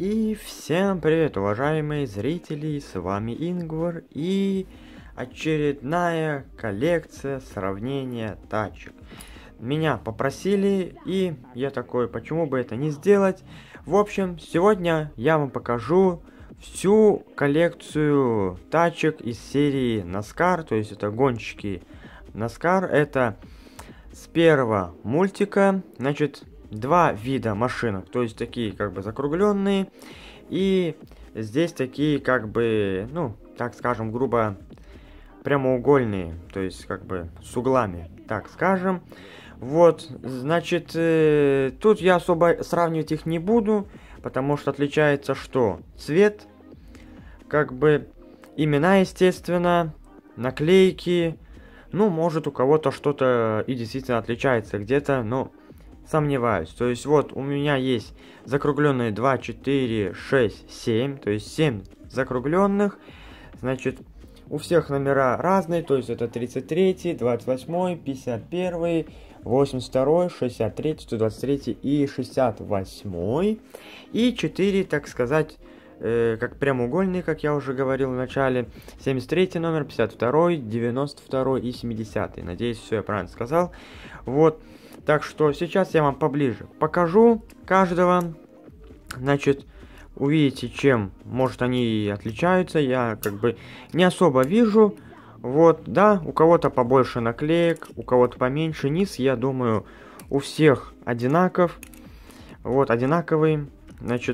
И всем привет, уважаемые зрители, с вами Ингвар и очередная коллекция сравнения тачек. Меня попросили, и я такой, почему бы это не сделать. В общем, сегодня я вам покажу всю коллекцию тачек из серии NASCAR, то есть это гонщики NASCAR. Это с первого мультика, значит, два вида машинок, то есть такие как бы закругленные, и здесь такие как бы, ну, так скажем, грубо прямоугольные, то есть как бы с углами, так скажем. Вот, значит, тут я особо сравнивать их не буду, потому что отличается что? Цвет, как бы имена, естественно, наклейки, ну, может у кого-то что-то и действительно отличается где-то, но сомневаюсь. То есть вот у меня есть закругленные 2, 4, 6, 7. То есть 7 закругленных. Значит, у всех номера разные. То есть это 33, 28, 51, 82, 63, 123 и 68. И 4, так сказать, как прямоугольные, как я уже говорил в начале. 73 номер, 52, 92 и 70. Надеюсь, все я правильно сказал. Вот. Так что сейчас я вам поближе покажу каждого. Значит, увидите, чем, может, они отличаются. Я как бы не особо вижу. Вот, да, у кого-то побольше наклеек, у кого-то поменьше. Низ, я думаю, у всех одинаков. Вот, одинаковый. Значит,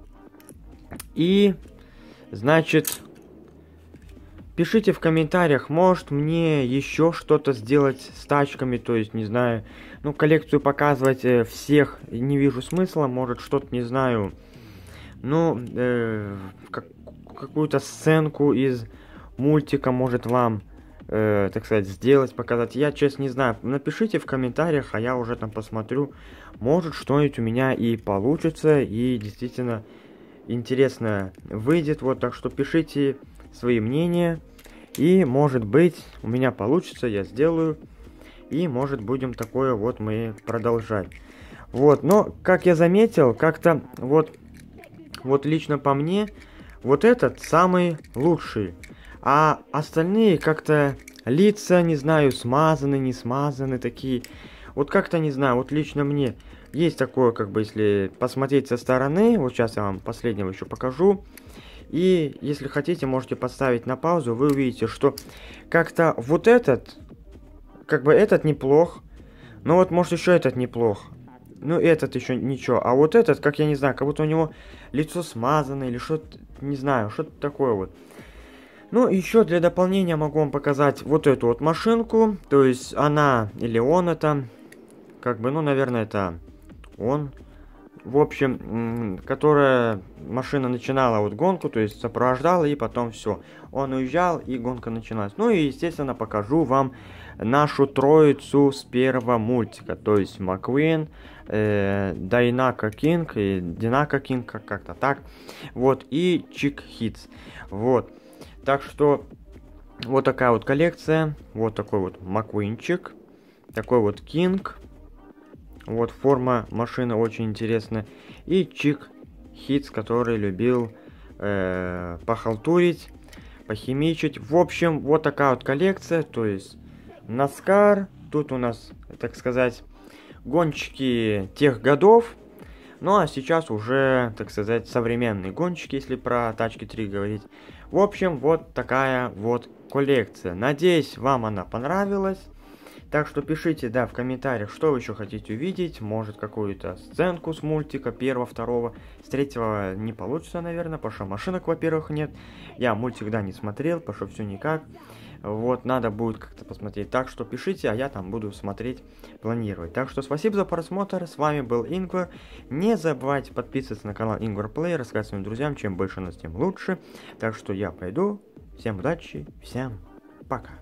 и, значит, пишите в комментариях, может мне еще что-то сделать с тачками, то есть, не знаю, ну, коллекцию показывать всех не вижу смысла, может что-то, не знаю, ну, какую-то сценку из мультика может вам, так сказать, сделать, показать. Я, честно, не знаю, напишите в комментариях, а я уже там посмотрю, может что-нибудь у меня и получится, и действительно интересно выйдет, вот, так что пишите свои мнения, и может быть у меня получится, я сделаю, и может будем такое вот мы продолжать. Вот, но как я заметил, как-то вот лично по мне, вот этот самый лучший, а остальные как-то лица, не знаю, смазаны, не смазаны, такие, вот как-то не знаю, вот лично мне есть такое, как бы, если посмотреть со стороны, вот сейчас я вам последнего еще покажу. И если хотите, можете поставить на паузу, вы увидите, что как-то вот этот, как бы этот неплох, но вот может еще этот неплох. Ну этот еще ничего, а вот этот, как я не знаю, как будто у него лицо смазано или что-то, не знаю, что-то такое вот. Ну еще для дополнения могу вам показать вот эту вот машинку, то есть она или он это, как бы, ну наверное это он. В общем, которая машина начинала вот гонку, то есть сопровождала, и потом все. Он уезжал, и гонка началась. Ну и, естественно, покажу вам нашу троицу с первого мультика. То есть Маквин, Дайнака Кинг, и Динака Кинг, как-то так. Вот, и Чик Хитс. Вот. Так что, вот такая вот коллекция. Вот такой вот Маквинчик. Такой вот Кинг. Вот форма машины очень интересная. И Чик Хитс, который любил похалтурить, похимичить. В общем, вот такая вот коллекция. То есть NASCAR. Тут у нас, так сказать, гонщики тех годов. Ну а сейчас уже, так сказать, современные гонщики, если про тачки 3 говорить. В общем, вот такая вот коллекция. Надеюсь, вам она понравилась. Так что пишите, да, в комментариях, что вы еще хотите увидеть. Может, какую-то сценку с мультика, первого, второго. С третьего не получится, наверное, потому что машинок, во-первых, нет. Я мультик, да, не смотрел, потому что все никак. Вот, надо будет как-то посмотреть. Так что пишите, а я там буду смотреть, планировать. Так что спасибо за просмотр. С вами был Ингвар. Не забывайте подписываться на канал Ингвар Плей, рассказывать своим друзьям. Чем больше нас, тем лучше. Так что я пойду. Всем удачи, всем пока.